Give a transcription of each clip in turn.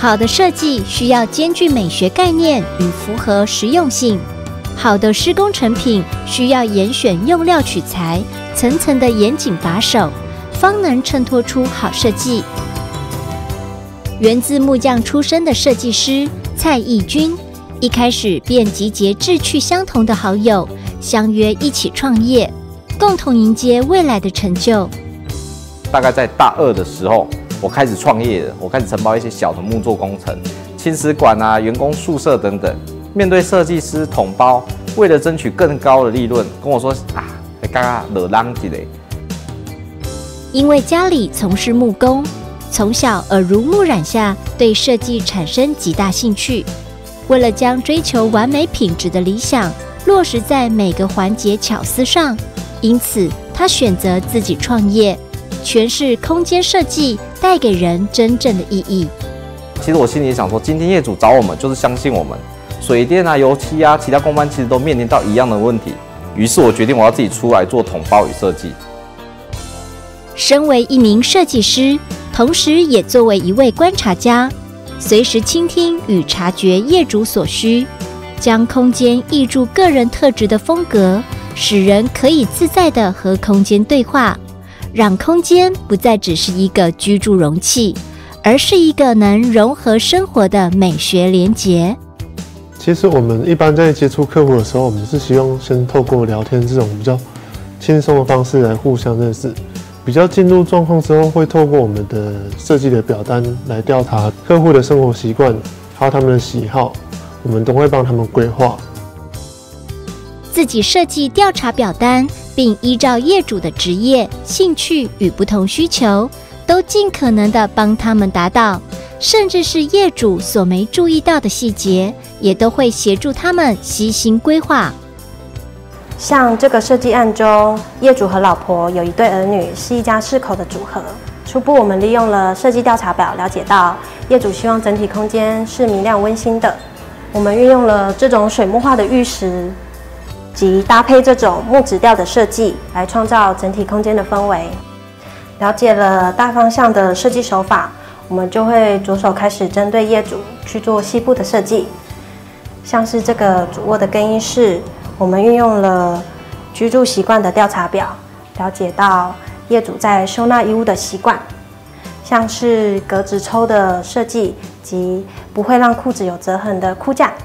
好的设计需要兼具美学概念与符合实用性。好的施工成品需要严选用料取材，层层的严谨把守，方能衬托出好设计。源自木匠出身的设计师蔡义军，一开始便集结志趣相同的好友，相约一起创业，共同迎接未来的成就。 大概在大2的时候，我开始创业了，我开始承包一些小的木作工程，亲子馆啊、员工宿舍等等。面对设计师统包，为了争取更高的利润，跟我说啊，刚刚惹浪一下。 因为家里从事木工，从小耳濡目染下，对设计产生极大兴趣。为了将追求完美品质的理想落实在每个环节巧思上，因此他选择自己创业，诠释空间设计带给人真正的意义。 其实我心里也想说，今天业主找我们就是相信我们。水电啊、油漆啊，其他工班其实都面临到一样的问题。于是我决定我要自己出来做统包与设计。 身为一名设计师，同时也作为一位观察家，随时倾听与察觉业主所需，将空间挹注个人特质的风格，使人可以自在地和空间对话，让空间不再只是一个居住容器，而是一个能融合生活的美学连结。 其实我们一般在接触客户的时候，我们是希望先透过聊天这种比较轻松的方式来互相认识。比较进入状况之后，会透过我们的设计的表单来调查客户的生活习惯，还有他们的喜好，我们都会帮他们规划。 自己设计调查表单，并依照业主的职业、兴趣与不同需求，都尽可能的帮他们达到。甚至是业主所没注意到的细节，也都会协助他们悉心规划。 像这个设计案中，业主和老婆有一对儿女，是一家4口的组合。初步我们利用了设计调查表，了解到业主希望整体空间是明亮温馨的。我们运用了这种水墨画的玉石，及搭配这种木质调的设计，来创造整体空间的氛围。了解了大方向的设计手法，我们就会着手开始针对业主去做细部的设计，像是这个主卧的更衣室，我们运用了居住习惯的调查表，了解到业主在收纳衣物的习惯，像是格子抽的设计及不会让裤子有折痕的裤架。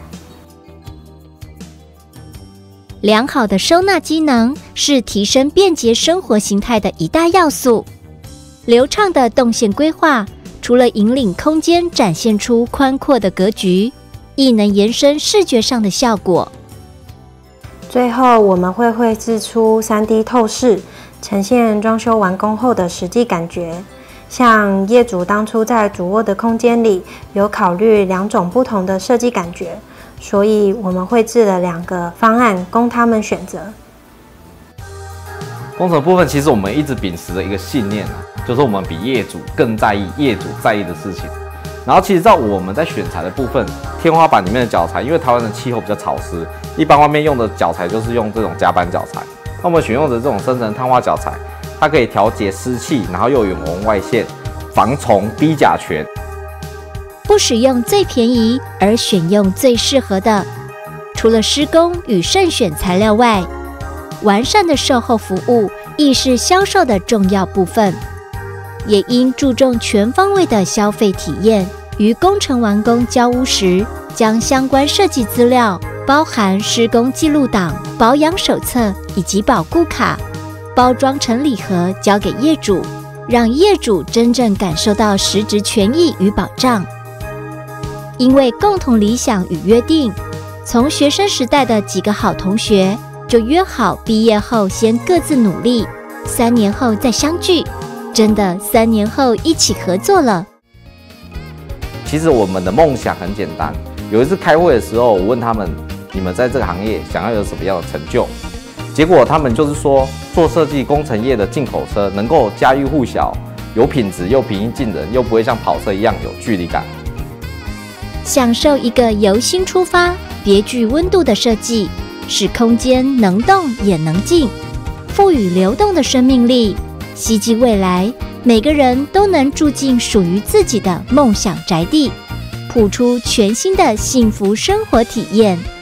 良好的收纳机能是提升便捷生活形态的一大要素。流畅的动线规划，除了引领空间展现出宽阔的格局，亦能延伸视觉上的效果。 最后，我们会绘制出3D 透视，呈现装修完工后的实际感觉。像业主当初在主卧的空间里，有考虑2种不同的设计感觉，所以我们绘制了2个方案供他们选择。 工程部分，其实我们一直秉持着一个信念就是我们比业主更在意业主在意的事情。然后，其实在我们在选材的部分，天花板里面的脚材，因为台湾的气候比较潮湿，一般外面用的脚材就是用这种夹板脚材。那我们选用的这种深层碳化脚材，它可以调节湿气，然后又有远红外线、防虫、低甲醛。 不使用最便宜，而选用最适合的。除了施工与慎选材料外，完善的售后服务亦是销售的重要部分。也应注重全方位的消费体验，于工程完工交屋时，将相关设计资料，包含施工记录档、保养手册以及保固卡，包装成礼盒交给业主，让业主真正感受到实质权益与保障。因为共同理想与约定，从学生时代的几个好同学就约好毕业后先各自努力，3年后再相聚。真的3年后一起合作了。 其实我们的梦想很简单。有一次开会的时候，我问他们：你们在这个行业想要有什么样的成就？结果他们就是说，做设计工程业的进口车能够家喻户晓，有品质又平易近人，又不会像跑车一样有距离感。 享受一个由心出发、别具温度的设计，使空间能动也能静，赋予流动的生命力。希冀未来，每个人都能住进属于自己的梦想宅地。 谱出全新的幸福生活体验。